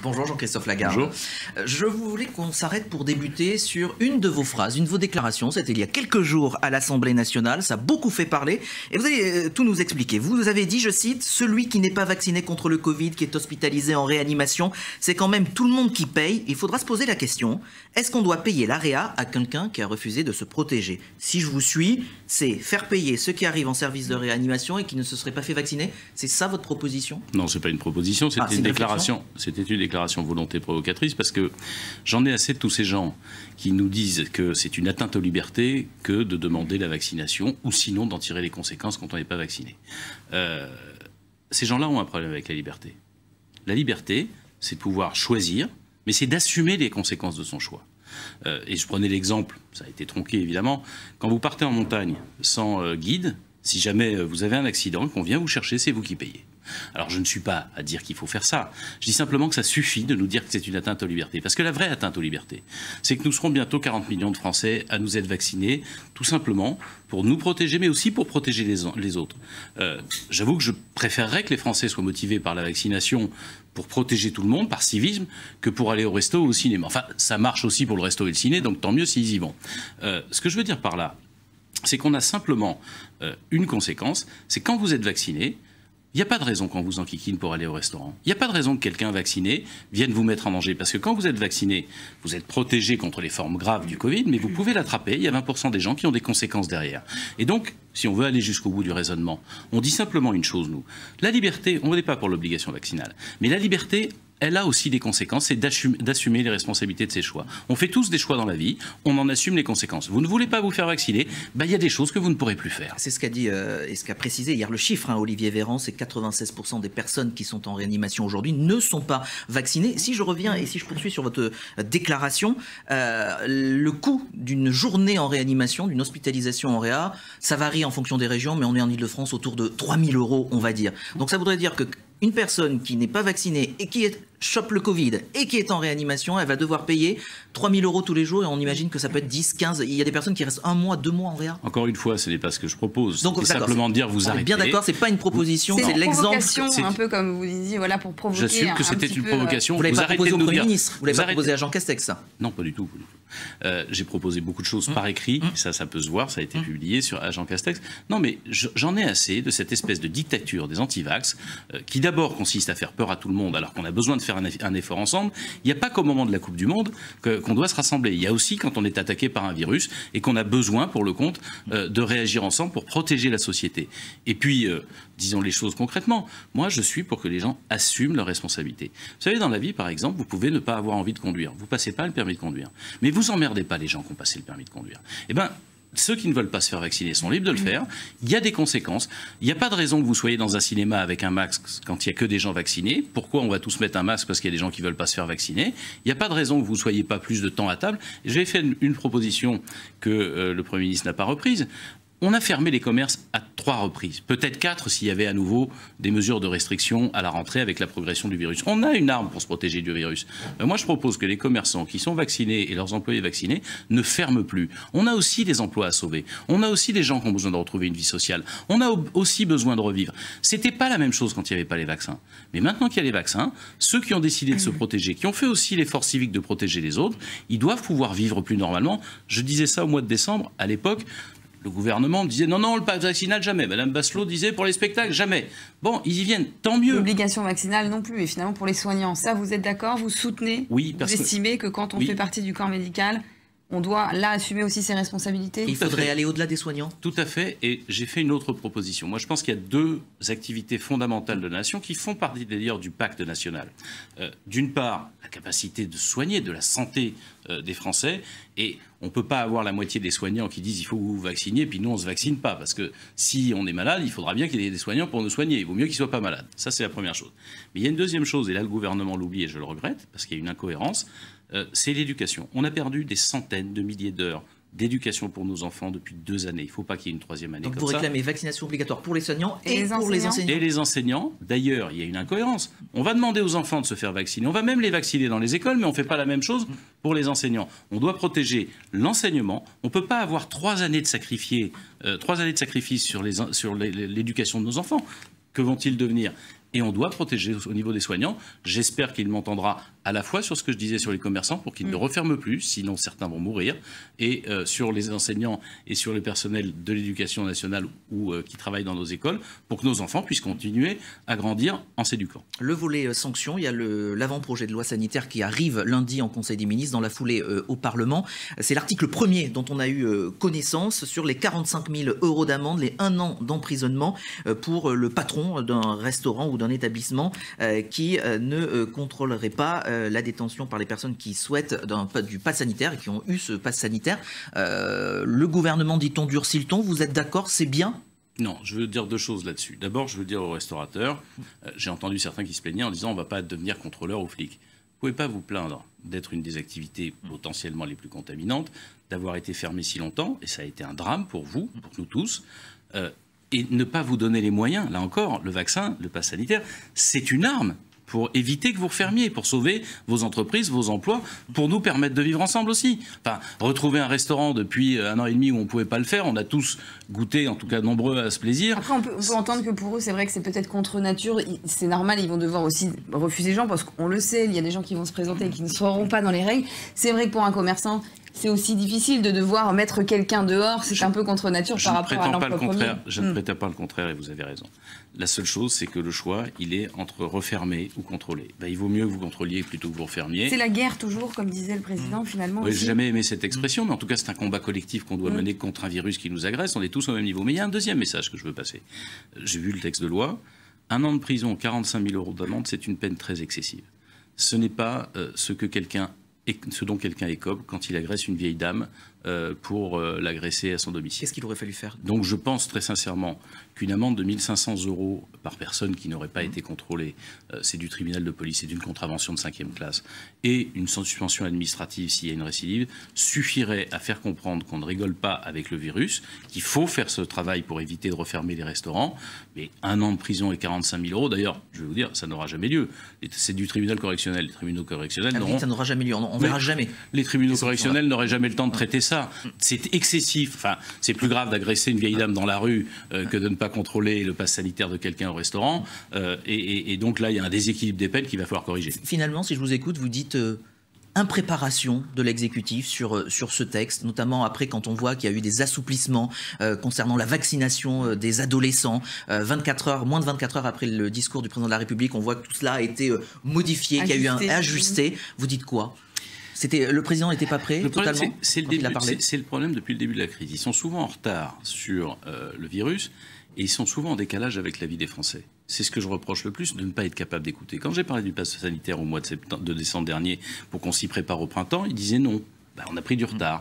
Bonjour Jean-Christophe Lagarde. Bonjour. Je voulais qu'on s'arrête pour débuter sur une de vos phrases, une de vos déclarations. C'était il y a quelques jours à l'Assemblée nationale. Ça a beaucoup fait parler. Et vous allez tout nous expliquer. Vous avez dit, je cite, « Celui qui n'est pas vacciné contre le Covid, qui est hospitalisé en réanimation, c'est quand même tout le monde qui paye. » Il faudra se poser la question, est-ce qu'on doit payer l'AREA à quelqu'un qui a refusé de se protéger? Si je vous suis, c'est faire payer ceux qui arrivent en service de réanimation et qui ne se seraient pas fait vacciner. C'est ça votre proposition? Non, c'est pas une proposition, c'était une déclaration. C'était une déclaration volonté provocatrice parce que j'en ai assez de tous ces gens qui nous disent que c'est une atteinte aux libertés que de demander la vaccination ou sinon d'en tirer les conséquences quand on n'est pas vacciné. Ces gens-là ont un problème avec la liberté. La liberté, c'est de pouvoir choisir, mais c'est d'assumer les conséquences de son choix. Et je prenais l'exemple, ça a été tronqué évidemment, quand vous partez en montagne sans guide, si jamais vous avez un accident, qu'on vient vous chercher, c'est vous qui payez. Alors je ne suis pas à dire qu'il faut faire ça. Je dis simplement que ça suffit de nous dire que c'est une atteinte aux libertés. Parce que la vraie atteinte aux libertés, c'est que nous serons bientôt 40 millions de Français à nous être vaccinés, tout simplement pour nous protéger, mais aussi pour protéger les autres. J'avoue que je préférerais que les Français soient motivés par la vaccination pour protéger tout le monde, par civisme, que pour aller au resto ou au cinéma. Enfin, ça marche aussi pour le resto et le ciné, donc tant mieux s'ils y vont. Ce que je veux dire par là, c'est qu'on a simplement une conséquence, c'est quand vous êtes vacciné, il n'y a pas de raison qu'on vous enquiquine pour aller au restaurant. Il n'y a pas de raison que quelqu'un vacciné vienne vous mettre en danger. Parce que quand vous êtes vacciné, vous êtes protégé contre les formes graves du Covid, mais vous pouvez l'attraper. Il y a 20% des gens qui ont des conséquences derrière. Et donc, si on veut aller jusqu'au bout du raisonnement, on dit simplement une chose, nous. La liberté, on n'est pas pour l'obligation vaccinale, mais la liberté, elle a aussi des conséquences, c'est d'assumer les responsabilités de ses choix. On fait tous des choix dans la vie, on en assume les conséquences. Vous ne voulez pas vous faire vacciner, il y a des choses que vous ne pourrez plus faire. C'est ce qu'a dit et ce qu'a précisé hier le chiffre, Olivier Véran, c'est 96% des personnes qui sont en réanimation aujourd'hui ne sont pas vaccinées. Si je reviens et si je poursuis sur votre déclaration, le coût d'une journée en réanimation, d'une hospitalisation en réa, ça varie en fonction des régions, mais on est en Ile-de-France autour de 3 000 €, on va dire. Donc ça voudrait dire que une personne qui n'est pas vaccinée et qui chope le Covid et qui est en réanimation, elle va devoir payer 3 000 € tous les jours et on imagine que ça peut être 10, 15. Il y a des personnes qui restent 1 mois, 2 mois en réa. Encore une fois, ce n'est pas ce que je propose. Donc, c'est simplement de dire vous arrêtez. Bien d'accord, c'est pas une proposition, c'est l'exemple. C'est un peu comme vous disiez, voilà, pour provoquer. J'assume que c'était une provocation. Vous l'avez pas proposé au Premier ministre, vous l'avez pas proposé à Jean Castex, ça? Non, pas du tout. J'ai proposé beaucoup de choses par écrit, ça peut se voir, ça a été publié à Jean Castex. Non, mais j'en ai assez de cette espèce de dictature des antivax qui d'abord consiste à faire peur à tout le monde alors qu'on a besoin de faire un effort ensemble. Il n'y a pas qu'au moment de la Coupe du Monde qu'on doit se rassembler. Il y a aussi quand on est attaqué par un virus et qu'on a besoin, pour le compte, de réagir ensemble pour protéger la société. Et puis, disons les choses concrètement, moi je suis pour que les gens assument leurs responsabilités. Vous savez, dans la vie, par exemple, vous pouvez ne pas avoir envie de conduire. Vous ne passez pas le permis de conduire. Mais vous emmerdez pas les gens qui ont passé le permis de conduire. Eh bien, ceux qui ne veulent pas se faire vacciner sont libres de le faire. Il y a des conséquences. Il n'y a pas de raison que vous soyez dans un cinéma avec un masque quand il n'y a que des gens vaccinés. Pourquoi on va tous mettre un masque parce qu'il y a des gens qui ne veulent pas se faire vacciner? Il n'y a pas de raison que vous ne soyez pas plus de temps à table. J'ai fait une proposition que le Premier ministre n'a pas reprise. On a fermé les commerces à 3 reprises, peut-être 4 s'il y avait à nouveau des mesures de restriction à la rentrée avec la progression du virus. On a une arme pour se protéger du virus. Moi, je propose que les commerçants qui sont vaccinés et leurs employés vaccinés ne ferment plus. On a aussi des emplois à sauver. On a aussi des gens qui ont besoin de retrouver une vie sociale. On a aussi besoin de revivre. C'était pas la même chose quand il n'y avait pas les vaccins. Mais maintenant qu'il y a les vaccins, ceux qui ont décidé de se protéger, qui ont fait aussi l'effort civique de protéger les autres, ils doivent pouvoir vivre plus normalement. Je disais ça au mois de décembre, à l'époque. Le gouvernement disait non, le pass vaccinal, jamais. Madame Bachelot disait pour les spectacles, jamais. Bon, ils y viennent, tant mieux. L'obligation vaccinale non plus. Et finalement, pour les soignants, ça, vous êtes d'accord? Vous soutenez? Oui, vous estimez que quand on fait partie du corps médical, on doit là assumer aussi ses responsabilités? Il faudrait aller au-delà des soignants? Tout à fait. Et j'ai fait une autre proposition. Moi, je pense qu'il y a 2 activités fondamentales de la nation qui font partie d'ailleurs du pacte national. D'une part, la capacité de soigner, de la santé des Français. Et on ne peut pas avoir la moitié des soignants qui disent il faut vous vacciner, puis nous on ne se vaccine pas. Parce que si on est malade, il faudra bien qu'il y ait des soignants pour nous soigner. Il vaut mieux qu'ils ne soient pas malades. Ça, c'est la première chose. Mais il y a une deuxième chose, et là le gouvernement l'oublie et je le regrette, parce qu'il y a une incohérence, c'est l'éducation. On a perdu des centaines de milliers d'heures d'éducation pour nos enfants depuis 2 années. Il ne faut pas qu'il y ait une 3e année. Donc comme vous ça. réclamez vaccination obligatoire pour les soignants et pour les enseignants. Et les enseignants, d'ailleurs, il y a une incohérence. On va demander aux enfants de se faire vacciner. On va même les vacciner dans les écoles, mais on ne fait pas la même chose pour les enseignants. On doit protéger l'enseignement. On ne peut pas avoir 3 années de sacrifice sur l'éducation de nos enfants. Que vont-ils devenir? et on doit protéger au niveau des soignants. J'espère qu'il m'entendra à la fois sur ce que je disais sur les commerçants pour qu'ils ne referment plus, sinon certains vont mourir, et sur les enseignants et sur le personnel de l'éducation nationale ou qui travaillent dans nos écoles, pour que nos enfants puissent continuer à grandir en s'éduquant. Le volet sanctions, il y a l'avant-projet de loi sanitaire qui arrive lundi en Conseil des ministres, dans la foulée au Parlement. C'est l'article 1er dont on a eu connaissance sur les 45 000 € d'amende, les 1 an d'emprisonnement pour le patron d'un restaurant ou d'un établissement qui ne contrôlerait pas la détention par les personnes qui souhaitent du pass sanitaire et qui ont eu ce pass sanitaire. Le gouvernement, dit-on, durcit le ton. Vous êtes d'accord? C'est bien? Non, je veux dire 2 choses là-dessus. D'abord, je veux dire aux restaurateurs, j'ai entendu certains qui se plaignaient en disant on ne va pas devenir contrôleur ou flic. Vous ne pouvez pas vous plaindre d'être une des activités potentiellement les plus contaminantes, d'avoir été fermé si longtemps, et ça a été un drame pour vous, pour nous tous, et ne pas vous donner les moyens. Là encore, le vaccin, le pass sanitaire, c'est une arme pour éviter que vous refermiez, pour sauver vos entreprises, vos emplois, pour nous permettre de vivre ensemble aussi. Enfin, retrouver un restaurant depuis 1 an et demi où on ne pouvait pas le faire, on a tous goûté, en tout cas nombreux, à ce plaisir. Après, on peut entendre que pour eux, c'est vrai que c'est peut-être contre nature. C'est normal, ils vont devoir aussi refuser les gens, parce qu'on le sait, il y a des gens qui vont se présenter et qui ne seront pas dans les règles. C'est vrai que pour un commerçant, c'est aussi difficile de devoir mettre quelqu'un dehors. C'est un peu contre nature par rapport à l'emploi premier. Je ne prétends pas le contraire et vous avez raison. La seule chose, c'est que le choix, il est entre refermer ou contrôler. Ben, il vaut mieux que vous contrôliez plutôt que vous refermiez. C'est la guerre toujours, comme disait le président, finalement. Oui, j'ai jamais aimé cette expression, mais en tout cas, c'est un combat collectif qu'on doit mener contre un virus qui nous agresse. On est tous au même niveau. Mais il y a un deuxième message que je veux passer. J'ai vu le texte de loi. 1 an de prison, 45 000 € d'amende, c'est une peine très excessive. Ce n'est pas ce dont quelqu'un écope quand il agresse une vieille dame pour l'agresser à son domicile. Qu'est-ce qu'il aurait fallu faire? Donc je pense très sincèrement qu'une amende de 1 500 € par personne qui n'aurait pas été contrôlée, c'est du tribunal de police, c'est d'une contravention de 5e classe, et une suspension administrative s'il y a une récidive, suffirait à faire comprendre qu'on ne rigole pas avec le virus, qu'il faut faire ce travail pour éviter de refermer les restaurants, mais 1 an de prison et 45 000 €, d'ailleurs, je vais vous dire, ça n'aura jamais lieu. C'est du tribunal correctionnel. Les tribunaux correctionnels n'auront... Ça n'aura jamais lieu, on verra jamais. Les tribunaux correctionnels n'auraient jamais le temps de traiter ça. C'est excessif. Enfin, c'est plus grave d'agresser une vieille dame dans la rue que de ne pas contrôler le pass sanitaire de quelqu'un au restaurant. Et donc là, il y a un déséquilibre des peines qu'il va falloir corriger. Finalement, si je vous écoute, vous dites impréparation de l'exécutif sur ce texte, notamment après quand on voit qu'il y a eu des assouplissements concernant la vaccination des adolescents. Moins de 24 heures après le discours du président de la République, on voit que tout cela a été modifié, qu'il y a eu un ajusté. Vous dites quoi? Le président n'était pas prêt totalement. C'est le problème depuis le début de la crise. Ils sont souvent en retard sur le virus et ils sont souvent en décalage avec la vie des Français. C'est ce que je reproche le plus, de ne pas être capable d'écouter. Quand j'ai parlé du pass sanitaire au mois de décembre dernier pour qu'on s'y prépare au printemps, ils disaient non. Ben, on a pris du retard.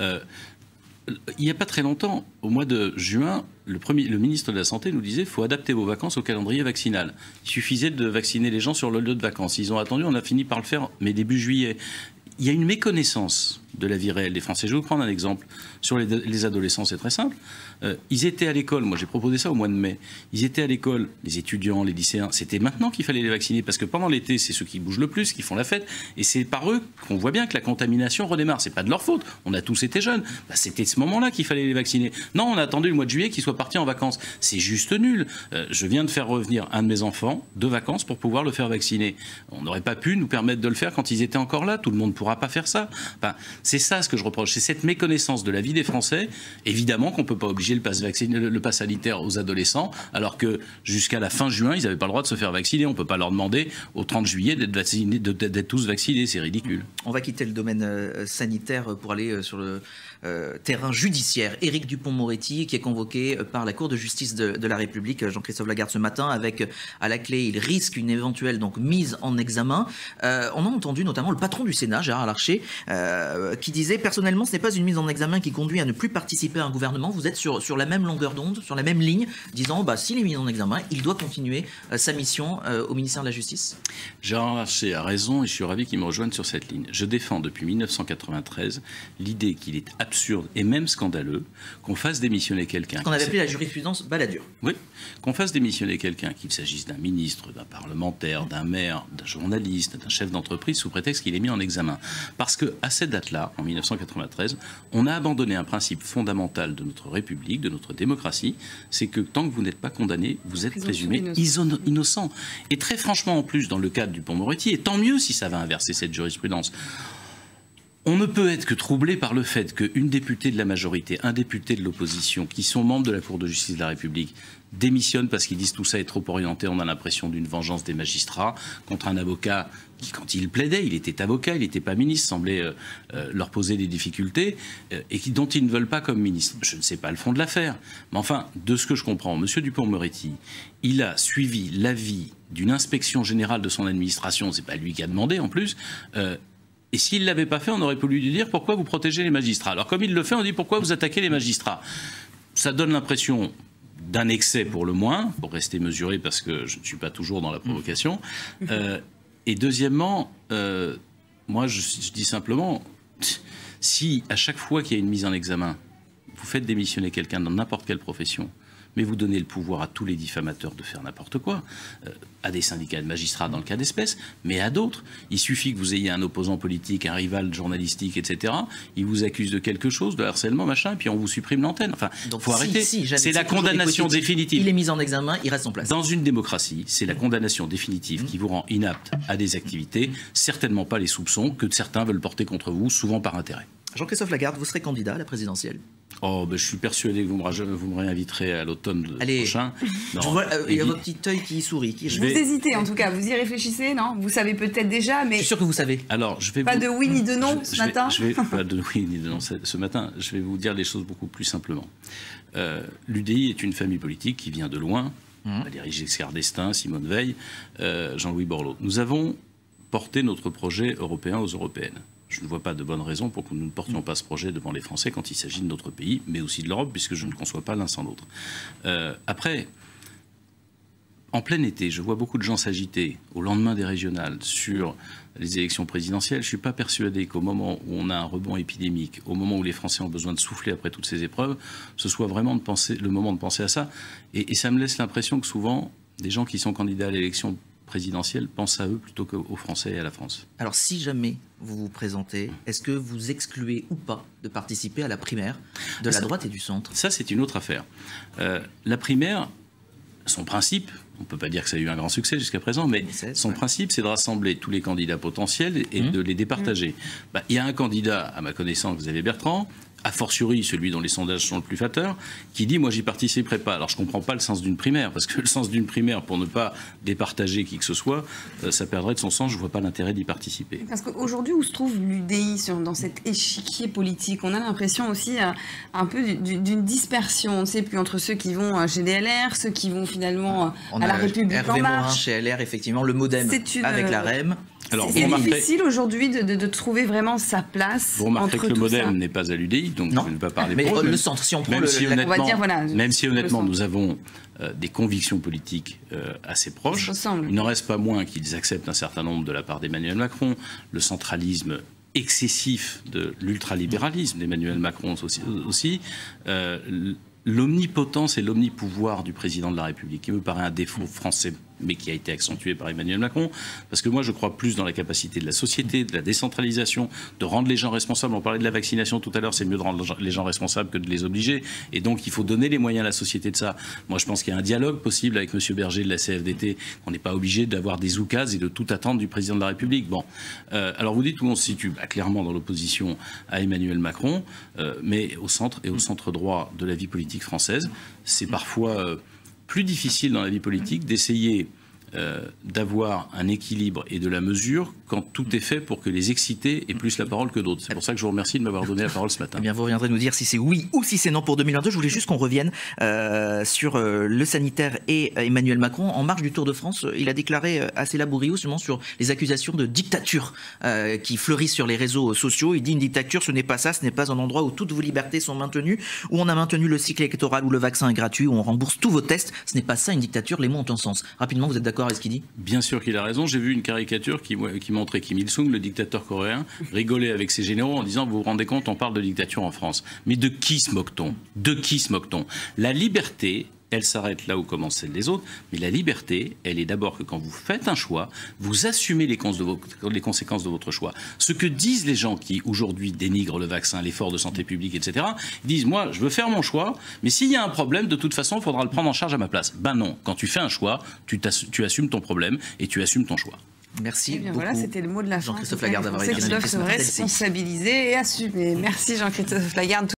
Il n'y a pas très longtemps, au mois de juin, le ministre de la Santé nous disait qu'il faut adapter vos vacances au calendrier vaccinal. Il suffisait de vacciner les gens sur le lieu de vacances. Ils ont attendu, on a fini par le faire, mais début juillet. Il y a une méconnaissance de la vie réelle des Français. Je vais vous prendre un exemple. Sur les adolescents, c'est très simple. Ils étaient à l'école, moi j'ai proposé ça au mois de mai, ils étaient à l'école, les étudiants, les lycéens, c'était maintenant qu'il fallait les vacciner, parce que pendant l'été, c'est ceux qui bougent le plus, qui font la fête, et c'est par eux qu'on voit bien que la contamination redémarre. C'est pas de leur faute, on a tous été jeunes. Bah, c'était ce moment-là qu'il fallait les vacciner. Non, on a attendu le mois de juillet qu'ils soient partis en vacances. C'est juste nul. Je viens de faire revenir un de mes enfants de vacances pour pouvoir le faire vacciner. On n'aurait pas pu nous permettre de le faire quand ils étaient encore là. Tout le monde ne pourra pas faire ça. Enfin, c'est ça ce que je reproche, c'est cette méconnaissance de la vie des Français. Évidemment qu'on ne peut pas obliger le pass sanitaire aux adolescents, alors que jusqu'à la fin juin, ils n'avaient pas le droit de se faire vacciner. On ne peut pas leur demander au 30 juillet d'être tous vaccinés, c'est ridicule. On va quitter le domaine sanitaire pour aller sur le terrain judiciaire. Éric Dupond-Moretti, qui est convoqué par la Cour de justice de la République, Jean-Christophe Lagarde, ce matin, avec à la clé, il risque une éventuelle mise en examen. On a entendu notamment le patron du Sénat, Gérard Larcher, qui disait « Personnellement, ce n'est pas une mise en examen qui conduit à ne plus participer à un gouvernement. Vous êtes sur la même longueur d'onde, sur la même ligne, disant s'il est mis en examen, il doit continuer sa mission au ministère de la Justice ». Gérard Larcher a raison et je suis ravi qu'il me rejoigne sur cette ligne. Je défends depuis 1993 l'idée qu'il est absurde et même scandaleux qu'on fasse démissionner quelqu'un. Ce qu'on avait appelé la jurisprudence Balladur. Oui, qu'on fasse démissionner quelqu'un, qu'il s'agisse d'un ministre, d'un parlementaire, d'un maire, d'un journaliste, d'un chef d'entreprise, sous prétexte qu'il est mis en examen. Parce qu'à cette date-là, tard, en 1993, on a abandonné un principe fondamental de notre République, de notre démocratie, c'est que tant que vous n'êtes pas condamné, vous êtes présumé innocent. Et très franchement, en plus, dans le cadre du Pont-Moretti, et tant mieux si ça va inverser cette jurisprudence, on ne peut être que troublé par le fait qu'une députée de la majorité, un député de l'opposition, qui sont membres de la Cour de justice de la République, démissionnent parce qu'ils disent tout ça est trop orienté, on a l'impression d'une vengeance des magistrats contre un avocat qui, quand il plaidait, il était avocat, il n'était pas ministre, semblait leur poser des difficultés, et dont ils ne veulent pas comme ministre. Je ne sais pas le fond de l'affaire, mais enfin, de ce que je comprends, M. Dupond-Moretti, il a suivi l'avis d'une inspection générale de son administration, c'est pas lui qui a demandé en plus, et s'il ne l'avait pas fait, on aurait pu lui dire pourquoi vous protégez les magistrats. Alors comme il le fait, on dit pourquoi vous attaquez les magistrats. Ça donne l'impression d'un excès pour le moins, pour rester mesuré parce que je ne suis pas toujours dans la provocation. Et deuxièmement, moi je dis simplement, si à chaque fois qu'il y a une mise en examen, vous faites démissionner quelqu'un dans n'importe quelle profession, mais vous donnez le pouvoir à tous les diffamateurs de faire n'importe quoi, à des syndicats de magistrats dans le cas d'espèce, mais à d'autres. Il suffit que vous ayez un opposant politique, un rival journalistique, etc. Il vous accuse de quelque chose, de harcèlement, machin, et puis on vous supprime l'antenne. Enfin, il faut arrêter. C'est la condamnation définitive. Il est mis en examen, il reste en place. Dans une démocratie, c'est la condamnation définitive qui vous rend inapte à des activités, certainement pas les soupçons que certains veulent porter contre vous, souvent par intérêt. Jean-Christophe Lagarde, vous serez candidat à la présidentielle? Oh, ben, je suis persuadé que vous me réinviterez à l'automne prochain. Il y a votre petit œil qui sourit. Vous hésitez en tout cas, vous y réfléchissez, non? Vous savez peut-être déjà, mais... Je suis sûr que vous savez. Alors, pas de oui ni de non ce matin. Pas de oui ni de non ce matin. Je vais vous dire les choses beaucoup plus simplement. L'UDI est une famille politique qui vient de loin. Valéry Giscard d'Estaing, Simone Veil, Jean-Louis Borloo. Nous avons porté notre projet européen aux européennes. Je ne vois pas de bonne raison pour que nous ne portions pas ce projet devant les Français quand il s'agit de notre pays, mais aussi de l'Europe, puisque je ne conçois pas l'un sans l'autre. Après, en plein été, je vois beaucoup de gens s'agiter au lendemain des régionales sur les élections présidentielles. Je ne suis pas persuadé qu'au moment où on a un rebond épidémique, au moment où les Français ont besoin de souffler après toutes ces épreuves, ce soit vraiment le moment de penser à ça. Et ça me laisse l'impression que souvent, des gens qui sont candidats à l'élection présidentielle pensent à eux plutôt qu'aux Français et à la France. Alors si jamais vous vous présentez, est-ce que vous excluez ou pas de participer à la primaire de la droite et du centre? Ça, c'est une autre affaire. La primaire, son principe, on ne peut pas dire que ça a eu un grand succès jusqu'à présent, mais son principe, c'est de rassembler tous les candidats potentiels et de les départager. Il y a un candidat, à ma connaissance, Xavier Bertrand, a fortiori celui dont les sondages sont le plus flatteurs, qui dit « moi j'y participerai pas ». Alors je ne comprends pas le sens d'une primaire, parce que le sens d'une primaire, pour ne pas départager qui que ce soit, ça perdrait de son sens, je ne vois pas l'intérêt d'y participer. Parce qu'aujourd'hui, où se trouve l'UDI dans cet échiquier politique? On a l'impression aussi un peu d'une dispersion, on ne sait plus, entre ceux qui vont chez les LR, ceux qui vont finalement à la République Hervé en marche. Morin chez LR, effectivement, le MoDem avec la REM. C'est difficile aujourd'hui de trouver vraiment sa place. Vous remarquerez que le MoDem n'est pas à l'UDI, donc je ne vais pas parler mais pour le centre, si on prend même si honnêtement, on va dire, voilà, même si honnêtement nous avons des convictions politiques assez proches, il n'en reste pas moins qu'ils acceptent un certain nombre de la part d'Emmanuel Macron, le centralisme excessif de l'ultralibéralisme d'Emmanuel Macron aussi l'omnipotence et l'omnipouvoir du président de la République, qui me paraît un défaut français, mais qui a été accentué par Emmanuel Macron, parce que moi je crois plus dans la capacité de la société, de la décentralisation, de rendre les gens responsables. On parlait de la vaccination tout à l'heure, c'est mieux de rendre les gens responsables que de les obliger, et donc il faut donner les moyens à la société de ça. Moi je pense qu'il y a un dialogue possible avec M. Berger de la CFDT, qu'on n'est pas obligé d'avoir des oukases et de tout attendre du président de la République. Bon, alors vous dites où on se situe, clairement dans l'opposition à Emmanuel Macron, mais au centre et au centre droit de la vie politique française. C'est parfois plus difficile dans la vie politique d'essayer d'avoir un équilibre et de la mesure quand tout est fait pour que les excités aient plus la parole que d'autres. C'est pour ça que je vous remercie de m'avoir donné la parole ce matin. Eh bien, vous reviendrez nous dire si c'est oui ou si c'est non pour 2022. Je voulais juste qu'on revienne sur le sanitaire et Emmanuel Macron. En marge du Tour de France, il a déclaré assez laborieux justement sur les accusations de dictature qui fleurissent sur les réseaux sociaux. Il dit une dictature, ce n'est pas ça, ce n'est pas un endroit où toutes vos libertés sont maintenues, où on a maintenu le cycle électoral, où le vaccin est gratuit, où on rembourse tous vos tests. Ce n'est pas ça une dictature, les mots ont un sens. Rapidement, vous êtes d'accord avec ce qu'il dit? Bien sûr qu'il a raison. J'ai vu une caricature qui montrait Kim Il-sung, le dictateur coréen, rigoler avec ses généraux en disant « vous vous rendez compte, on parle de dictature en France ». Mais de qui se moque-t-on? De qui se moque-t-on? La liberté elle s'arrête là où commence celle des autres. Mais la liberté, elle est d'abord que quand vous faites un choix, vous assumez les conséquences de votre choix. Ce que disent les gens qui aujourd'hui dénigrent le vaccin, l'effort de santé publique, etc., ils disent, moi, je veux faire mon choix, mais s'il y a un problème, de toute façon, il faudra le prendre en charge à ma place. Ben non, quand tu fais un choix, tu assumes ton problème et tu assumes ton choix. Merci beaucoup. Voilà, c'était le mot de la fin. Jean-Christophe Lagarde d'avoir été qui doivent se responsabiliser et assumer. Merci Jean-Christophe Lagarde.